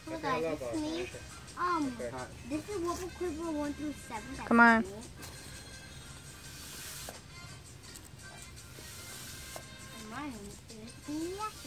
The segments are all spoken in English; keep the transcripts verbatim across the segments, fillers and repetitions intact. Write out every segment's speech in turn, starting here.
Hold on, this is me. Um, okay. This is Wobble Quiver one through seven. Come on. Mine is Miata.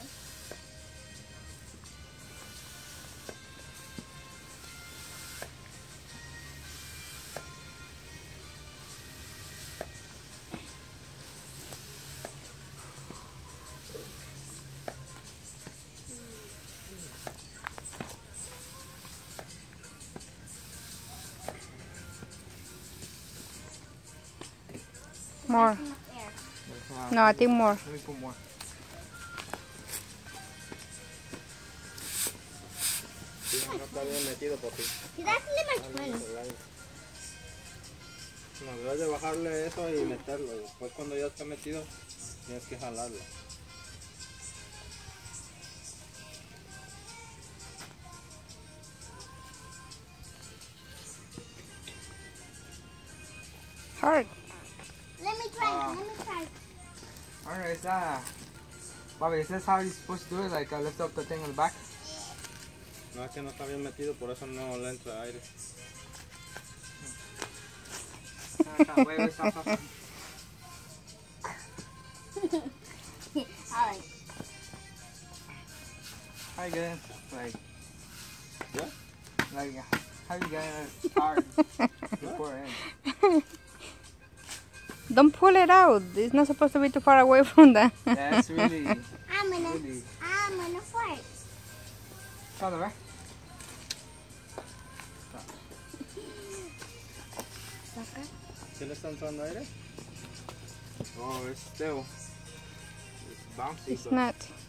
More. No, I think more. Let me put more. Sí, no está bien metido por ti. See, that's lemon twin. No, debes de bajarle eso y meterlo. Y después cuando ya está metido, tienes que jalarlo. Hard. Let me try. Uh, Let me try. Alright, is that... Bobby, is this how you're supposed to do it? Like, uh, lift up the thing on the back? No, es que no está bien metido, por eso no le entra aire. wait, wait, stop, stop. I like. How you getting, like... What? Like, how you getting it hard before it in? Don't pull it out. It's not supposed to be too far away from that. That's really... I'm gonna. really... I'm gonna fart. Other way. Sucker. ¿Sí le está entrando aire? Oh, it's still... It's bouncy. It's but- not.